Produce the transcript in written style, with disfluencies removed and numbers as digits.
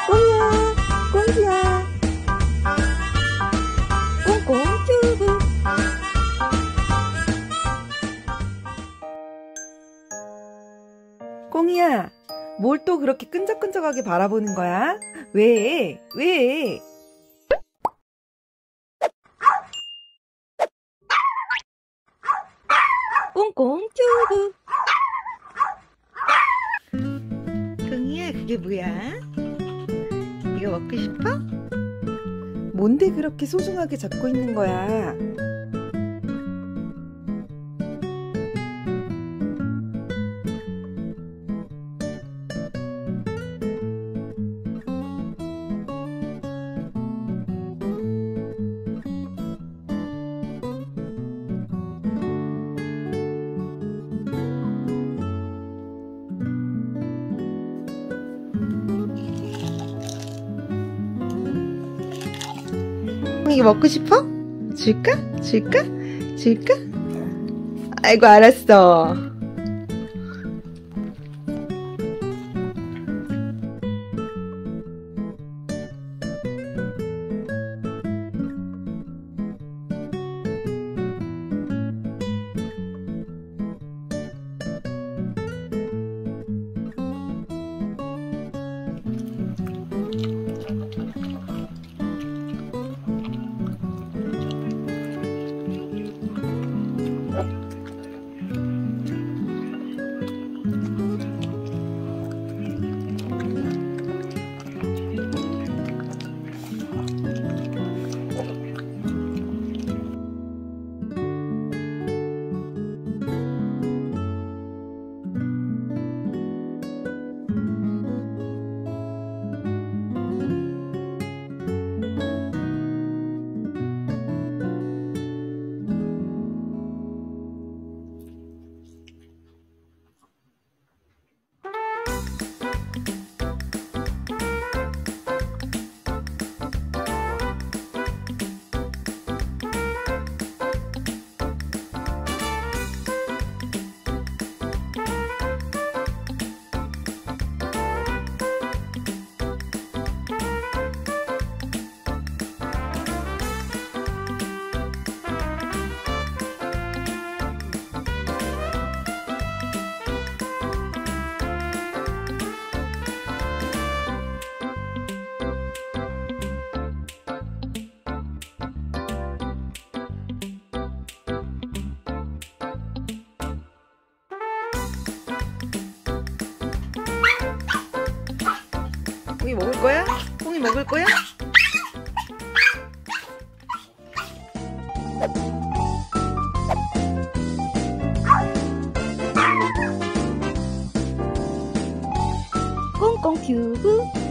꽁이야, 꽁이야, 꽁꽁 튜브. 꽁이야, 뭘 또 그렇게 끈적끈적하게 바라보는 거야? 왜? 왜? 꽁꽁 튜브. 꽁이야, 그게 뭐야? 이거 먹고 싶어? 뭔데 그렇게 소중하게 잡고 있는 거야? 이거 먹고 싶어? 줄까? 줄까? 줄까? 아이고, 알았어. 꽁이 먹을 거야? 꽁이 먹을 거야? 꽁꽁 튜브.